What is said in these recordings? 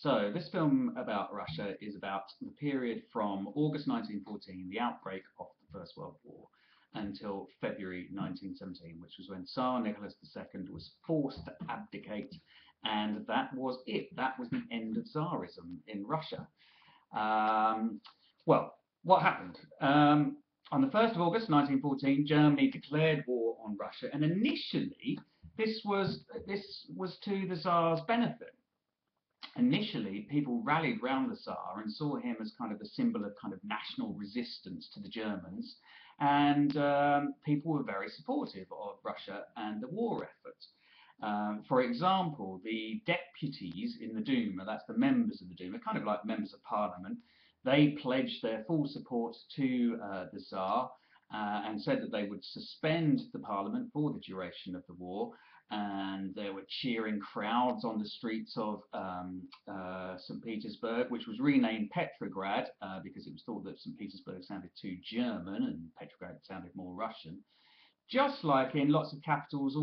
So this film about Russia is about the period from August 1914, the outbreak of the First World War, until February 1917, which was when Tsar Nicholas II was forced to abdicate, and that was it. That was the end of Tsarism in Russia. Um, well, what happened? On the 1st of August 1914, Germany declared war on Russia, and initially this was to the Tsar's benefit. Initially, people rallied round the Tsar and saw him as kind of a symbol of kind of national resistance to the Germans, and people were very supportive of Russia and the war effort. For example, the deputies in the Duma, that's the members of the Duma, kind of like members of parliament, they pledged their full support to the Tsar and said that they would suspend the parliament for the duration of the war. And there were cheering crowds on the streets of St. Petersburg, which was renamed Petrograd because it was thought that St. Petersburg sounded too German and Petrograd sounded more Russian. Just like in lots of capitals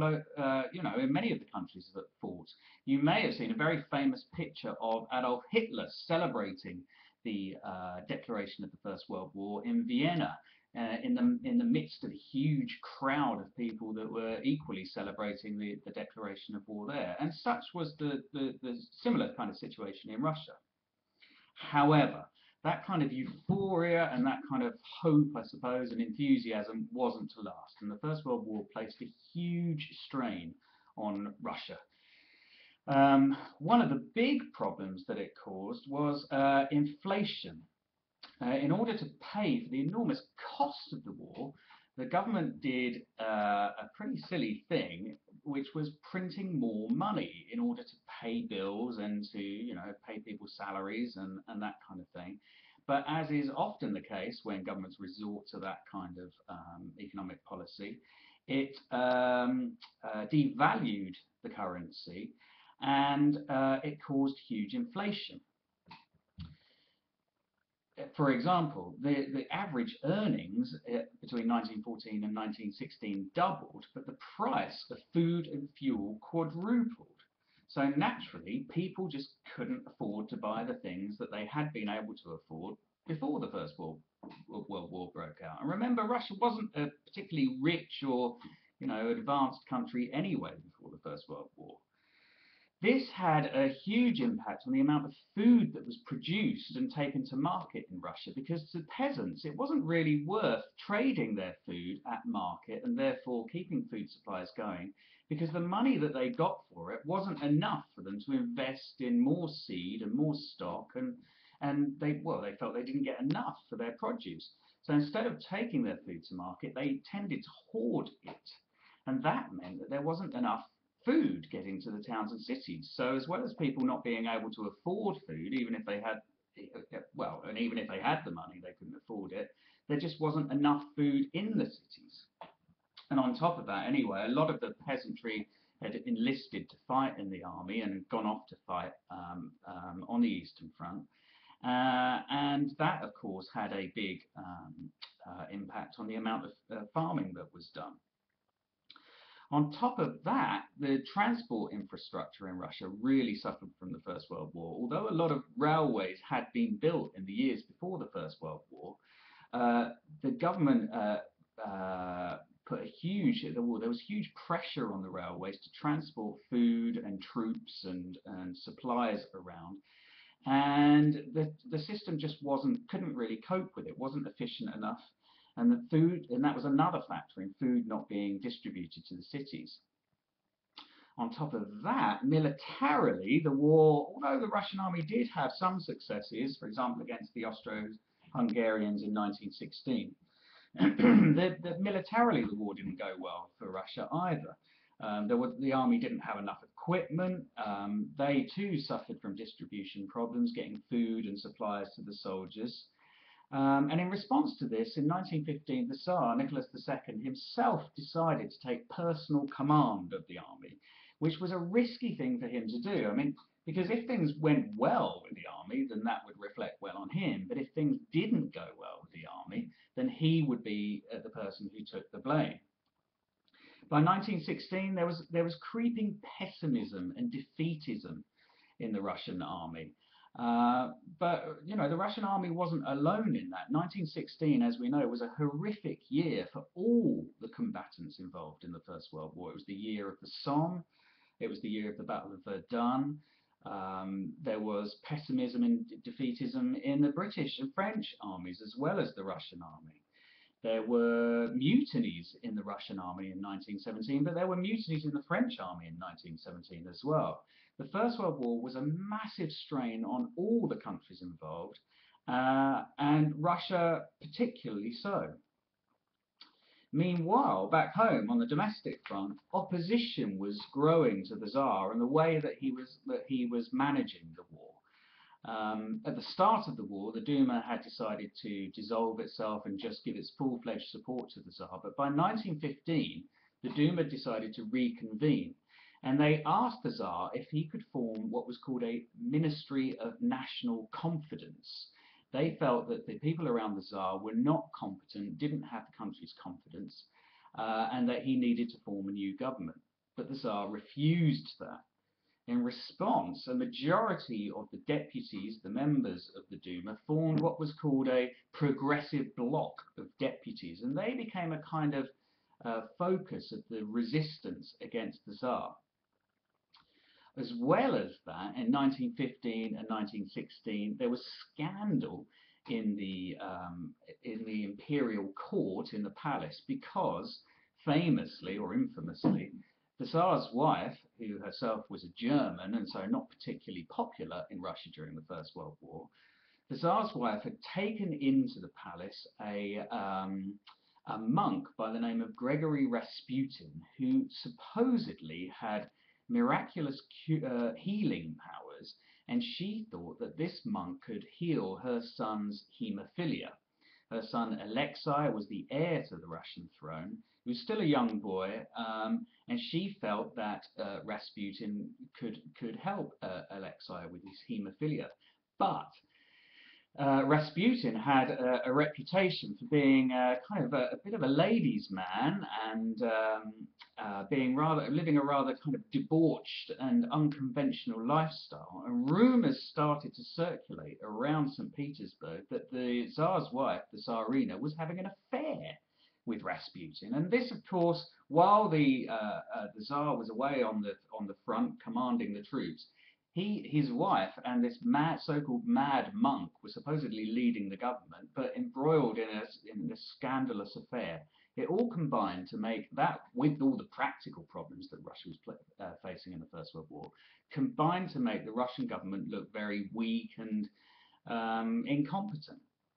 in many of the countries that fought. You may have seen a very famous picture of Adolf Hitler celebrating the declaration of the First World War in Vienna, in the midst of a huge crowd of people that were equally celebrating the declaration of war there. And such was the similar kind of situation in Russia. However, that kind of euphoria and that kind of hope, I suppose, and enthusiasm wasn't to last. And the First World War placed a huge strain on Russia. One of the big problems that it caused was inflation. In order to pay for the enormous cost of the war, the government did a pretty silly thing, which was printing more money in order to pay bills and to, pay people's salaries and that kind of thing. But as is often the case when governments resort to that kind of economic policy, it devalued the currency, and it caused huge inflation. For example, the average earnings between 1914 and 1916 doubled, but the price of food and fuel quadrupled. So naturally, people just couldn't afford to buy the things that they had been able to afford before the First World War broke out. And remember, Russia wasn't a particularly rich or, advanced country anyway before the First World War. This had a huge impact on the amount of food that was produced and taken to market in Russia, because to peasants it wasn't really worth trading their food at market and therefore keeping food supplies going, because the money that they got for it wasn't enough for them to invest in more seed and more stock, and they felt they didn't get enough for their produce. So instead of taking their food to market, they tended to hoard it, and that meant that there wasn't enough food getting to the towns and cities. So as well as people not being able to afford food, even if they had, and even if they had the money, they couldn't afford it, there just wasn't enough food in the cities. And on top of that, anyway, a lot of the peasantry had enlisted to fight in the army and had gone off to fight on the Eastern Front. And that, of course, had a big impact on the amount of farming that was done. On top of that, the transport infrastructure in Russia really suffered from the First World War. Although a lot of railways had been built in the years before the First World War, the government there was huge pressure on the railways to transport food and troops and supplies around. And the system just couldn't really cope with it, wasn't efficient enough. And that was another factor in food not being distributed to the cities. On top of that, militarily, the war, although the Russian army did have some successes, for example, against the Austro-Hungarians in 1916, militarily the war didn't go well for Russia either. The army didn't have enough equipment. They too suffered from distribution problems, getting food and supplies to the soldiers. And in response to this, in 1915, the Tsar, Nicholas II, himself decided to take personal command of the army, which was a risky thing for him to do. I mean, because if things went well with the army, then that would reflect well on him. But if things didn't go well with the army, then he would be the person who took the blame. By 1916, there was creeping pessimism and defeatism in the Russian army. But the Russian army wasn't alone in that. 1916, as we know, was a horrific year for all the combatants involved in the First World War. It was the year of the Somme. It was the year of the Battle of Verdun. There was pessimism and defeatism in the British and French armies as well as the Russian army. There were mutinies in the Russian army in 1917, but there were mutinies in the French army in 1917 as well. The First World War was a massive strain on all the countries involved, and Russia particularly so. Meanwhile, back home on the domestic front, opposition was growing to the Tsar and the way that he was managing the war. At the start of the war, the Duma had decided to dissolve itself and just give its full-fledged support to the Tsar. But by 1915, the Duma decided to reconvene, and they asked the Tsar if he could form what was called a Ministry of National Confidence. They felt that the people around the Tsar were not competent, didn't have the country's confidence, and that he needed to form a new government. But the Tsar refused that. In response, a majority of the deputies, the members of the Duma, formed what was called a progressive bloc of deputies, and they became a kind of focus of the resistance against the Tsar. As well as that, in 1915 and 1916, there was scandal in the imperial court in the palace because, famously or infamously, the Tsar's wife, who herself was a German and so not particularly popular in Russia during the First World War, the Tsar's wife had taken into the palace a monk by the name of Gregory Rasputin, who supposedly had miraculous healing powers, and she thought that this monk could heal her son's haemophilia. Her son Alexei was the heir to the Russian throne. He was still a young boy, and she felt that Rasputin could help Alexei with his haemophilia. But Rasputin had a reputation for being kind of a bit of a ladies' man and living a rather kind of debauched and unconventional lifestyle. And rumours started to circulate around St. Petersburg that the Tsar's wife, the Tsarina, was having an affair with Rasputin. And this, of course, while the Tsar was away on the front commanding the troops, his wife and this so-called mad monk were supposedly leading the government, but embroiled in this scandalous affair. It all combined to make that, with all the practical problems that Russia was facing in the First World War, combined to make the Russian government look very weak and incompetent.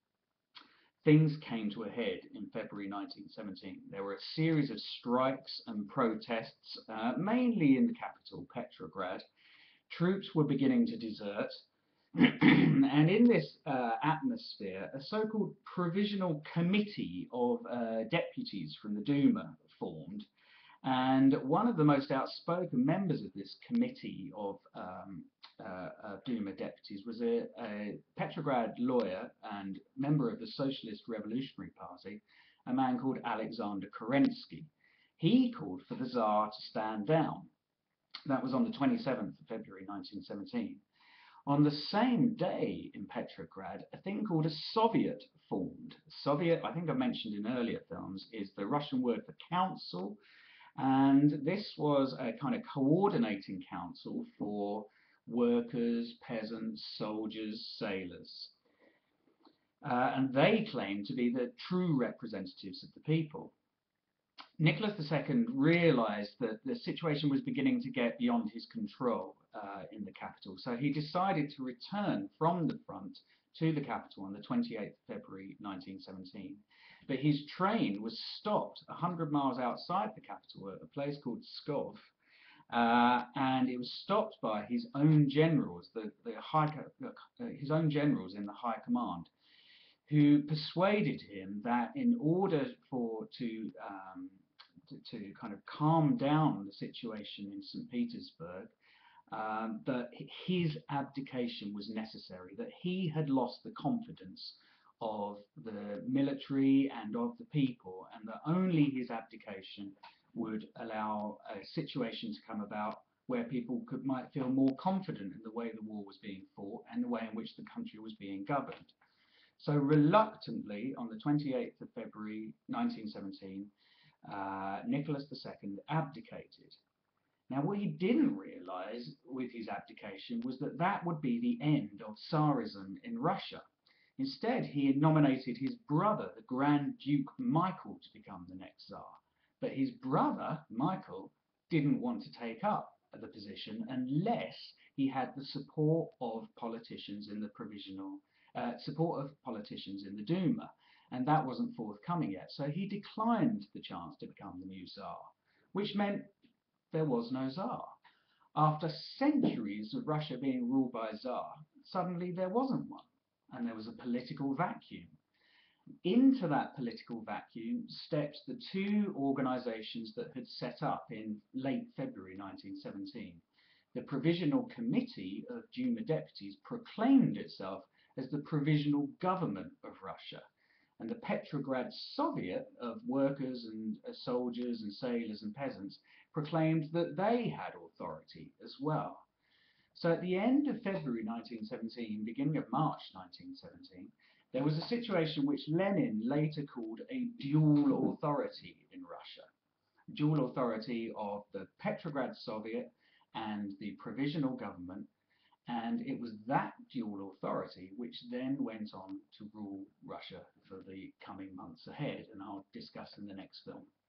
Things came to a head in February 1917. There were a series of strikes and protests, mainly in the capital, Petrograd. Troops were beginning to desert, and in this atmosphere, a so-called provisional committee of deputies from the Duma formed, and one of the most outspoken members of this committee of Duma deputies was a Petrograd lawyer and member of the Socialist Revolutionary Party, a man called Alexander Kerensky. He called for the Tsar to stand down. That was on the 27th of February 1917. On the same day in Petrograd, a thing called a Soviet formed. Soviet, I think I mentioned in earlier films, is the Russian word for council, and this was a kind of coordinating council for workers, peasants, soldiers, sailors. And they claimed to be the true representatives of the people. Nicholas II realised that the situation was beginning to get beyond his control in the capital, so he decided to return from the front to the capital on the 28th of February 1917. But his train was stopped 100 miles outside the capital at a place called Pskov, and it was stopped by his own generals, his own generals in the high command, who persuaded him that in order to kind of calm down the situation in St. Petersburg, that his abdication was necessary, that he had lost the confidence of the military and of the people, and that only his abdication would allow a situation to come about where people might feel more confident in the way the war was being fought and the way in which the country was being governed. So reluctantly, on the 28th of February 1917, Nicholas II abdicated. Now, what he didn't realise with his abdication was that that would be the end of Tsarism in Russia. Instead, he had nominated his brother, the Grand Duke Michael, to become the next Tsar. But his brother, Michael, didn't want to take up the position unless he had the support of politicians in the Duma, and that wasn't forthcoming yet. So he declined the chance to become the new Tsar, which meant there was no Tsar. After centuries of Russia being ruled by a Tsar, suddenly there wasn't one, and there was a political vacuum. Into that political vacuum stepped the two organisations that had set up in late February 1917. The Provisional Committee of Duma Deputies proclaimed itself as the Provisional Government of Russia, and the Petrograd Soviet of workers and soldiers and sailors and peasants proclaimed that they had authority as well. So at the end of February 1917, beginning of March 1917, there was a situation which Lenin later called a dual authority in Russia. Dual authority of the Petrograd Soviet and the Provisional Government, and it was that dual authority which then went on to rule Russia for the coming months ahead, and I'll discuss in the next film.